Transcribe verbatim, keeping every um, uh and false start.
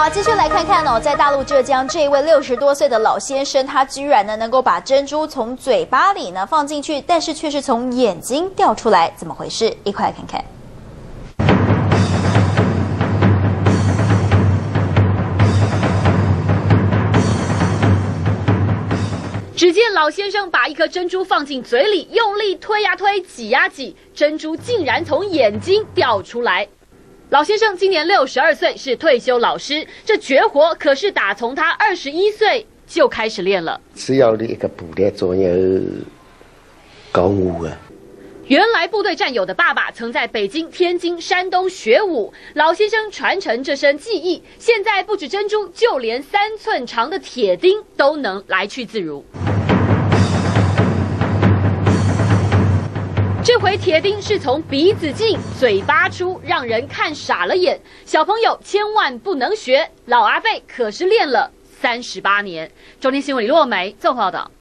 好，继续来看看哦，在大陆浙江这一位六十多岁的老先生，他居然呢能够把珍珠从嘴巴里呢放进去，但是却是从眼睛掉出来，怎么回事？一块来看看。 只见老先生把一颗珍珠放进嘴里，用力推呀推，挤呀挤，珍珠竟然从眼睛掉出来。老先生今年六十二岁，是退休老师，这绝活可是打从他二十一岁就开始练了。 只要你一个部队总有讲武啊。 原来部队战友的爸爸曾在北京、天津、山东学武，老先生传承这身技艺，现在不止珍珠，就连三寸长的铁钉都能来去自如。这回铁钉是从鼻子进、嘴巴出，让人看傻了眼。小朋友千万不能学，老阿伯可是练了三十八年。中天新闻李洛梅综合报道。